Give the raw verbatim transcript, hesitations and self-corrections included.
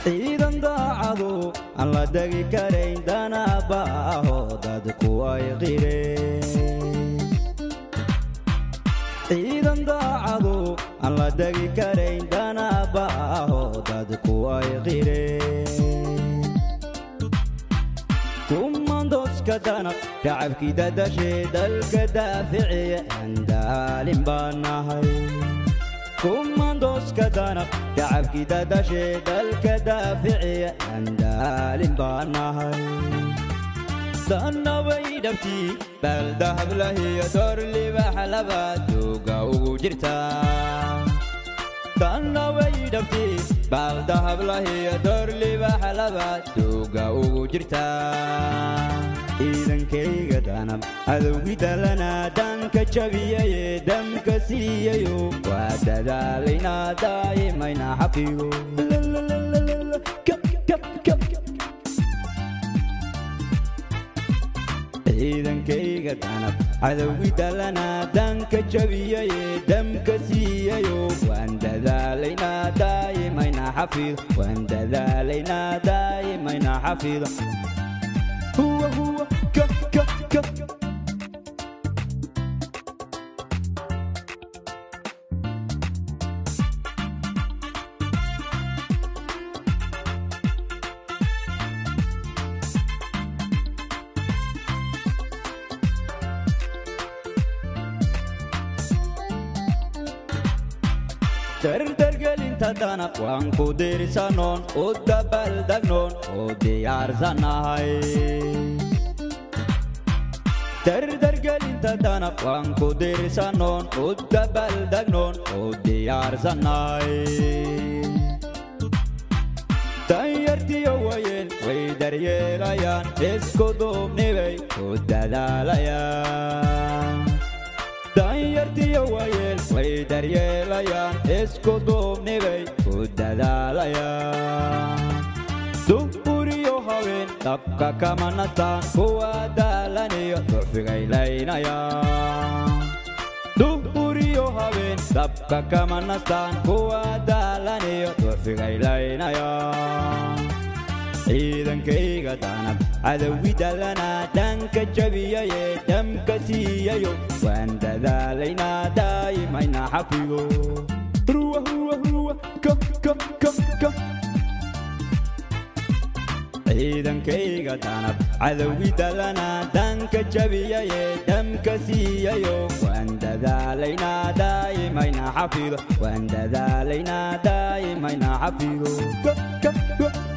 ciidan daacadu aan la degi karayn danaabaho dadku ay qireen ciidan daacadu aan la degi karayn danaabaho dadku ay qireen kumandoska danab shacabkii dadashee dalka daaficiya aan daalin baan nahay kumandoska danab shacabkii dadashee dalka daaficiya aan daalin baan nahay danabay dhabtii baaldahab lahiyo door libax labaad duuga ugu jirtaa danabay dhabtii baaldahab lahiyo door libax labaad duuga ugu jirtaa ciidankayga danab cadowgii dalanaa danka jabiyaye damka siiyayo waa dadaalaynaa daa'imayna xaqiigo ciidankayga danab cadowgii dalanaa danka jabiyaye damka siiyayo waan dadaalaynaa daa'imayna xafiido waan dadaalaynaa daa'imayna xafiido huwa huwa ka ka ka dardargelinta danab waan ku diirsanoon u dabaaldegnoon oo diyaarsanahay dardargelinta danab waan ku diirsanoon u dabaaldegnoon oo diyaarsanahay danyartiyo wayeel way daryeelayaan isku duubnibay ku dadaalayaan danyartiyo wayeel way daryeelayaan isku duubnibay ku dadaalayaan duhuriyo haween dabka kama nastaan kuwa daalaniyo ducfigay laynayaan duhuriyo haween dabka kama nastaan kuwa daalaniyo ducfigay laynayaan ciidankayga danab cadowgii dalanaa danka jabiyaye damka siiyayo waan dadaalaynaa daa'imayna xafigo ruwa huwa huwa ka ka ka ka ciidankayga danab cadowgii dalanaa danka jabiyaye damka siiyayo waan dadaalaynaa daa'imayna xafido waan dadaalaynaa daa'imayna xafido ka ka